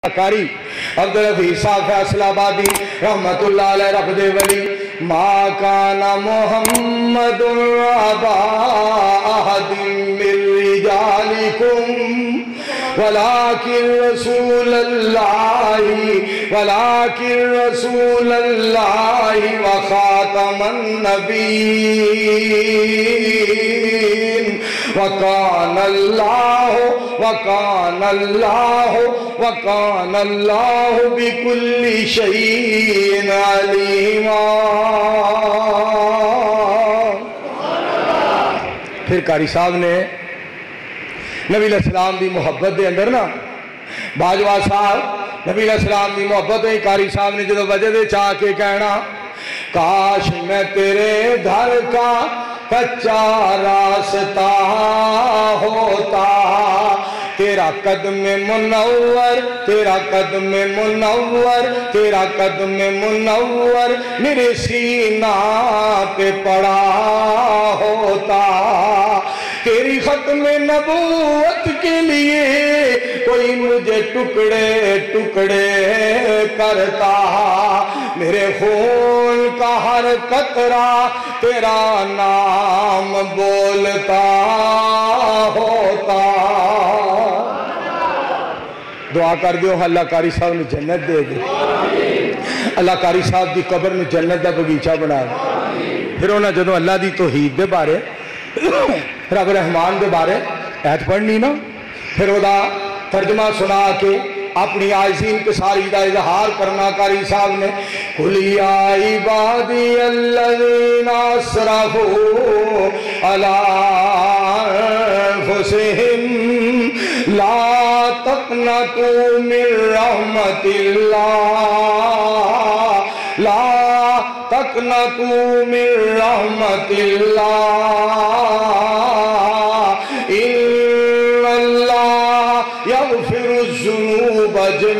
کاری عبدالحفیظ صاحب فیصل آبادی رحمت اللہ علیہ رب دے ولی ما کان محمد ابا احد من رجالکم ولكن رسول اللہ وخاتم النبیین وکان اللہ بکل شیء علیما۔ پھر قاری صاحب نے نبی علیہ السلام دی محبت دے اندر نا باجوہ صاحب نبی علیہ السلام دی محبت دے قاری صاحب نے جدو وجہ دے چاہ کے کہنا کاش میں تیرے گھر کا کچا راستہ ہوتا، تیرا قدم منور میرے سینہ پہ پڑا ہوتا، تیری ختم نبوت کے لیے کوئی مجھے ٹکڑے ٹکڑے کرتا، میرے خون کا ہر قطرہ تیرا نام بولتا ہوتا۔ دعا کر دیو اللہ قاری صاحب نے جنت دے دے، اللہ قاری صاحب دی قبر میں جنت دا بگیچہ بنا دے۔ پھر انہاں جدوں اللہ دی توحید دے بارے رب رحمان دے بارے ایت پڑھنی نا، پھر وہ دا ترجمہ سنا کے اپنی عاجزی کے ساری دا اظہار کرنا قاری صاحب نے قُلْ يَا عِبَادِيَ الَّذِينَ أَسْرَفُوا عَلَىٰ أَنفُسِهِمْ لَا تَقْنَطُوا مِن رَحْمَةِ اللَّهِ لَا تَقْنَطُوا مِن رَحْمَةِ اللَّهِ إِنَّ اللَّهَ يَغْفِرُ الذُّنُوبَ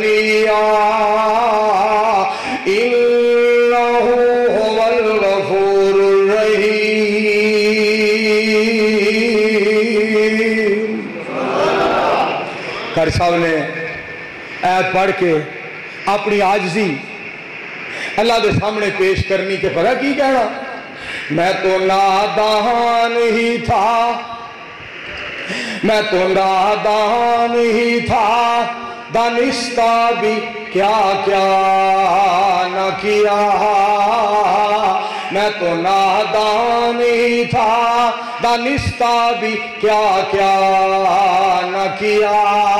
جَمِيعًا إِنَّهُ هُوَ الْغَفُورُ الرَّحِيمُ۔ قاری صاحب نے آیت پڑھ کے اپنی عاجزی اللہ دے سامنے پیش کرنی کے پتہ کی کہنا میں تو نادان ہی تھا، دانستہ بھی کیا کیا نہ کیا، میں تو نادان ہی تھا دانستہ بھی کیا کیا نہ کیا،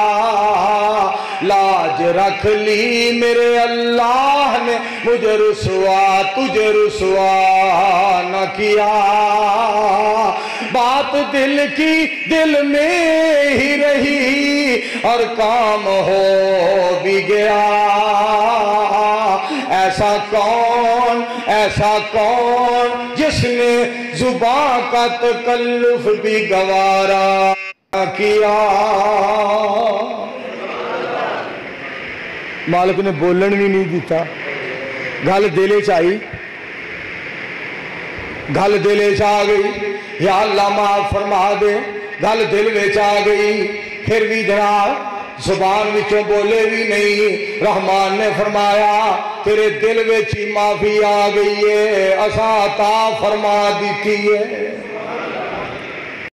لاج رکھ لی میرے اللہ نے مجھے تجھے رسوا نہ کیا، بات دل کی دل میں ہی رہی اور کام ہو بھی گیا، ایسا کون جس نے زبان کا تکلف بھی گوارا کیا۔ مالک نے بولن بھی نہیں دیتا، گل دلے چاہی گل دلے چاہ گئی یا اللہ معاف فرما دے، گل دل میں چاہ گئی، پھر بھی جناب زبان وچوں بولے بھی نہیں، رحمان نے فرمایا تیرے دل وچ ہی معافی آ گئی ہے، اساں عطا فرما دیتی ہے۔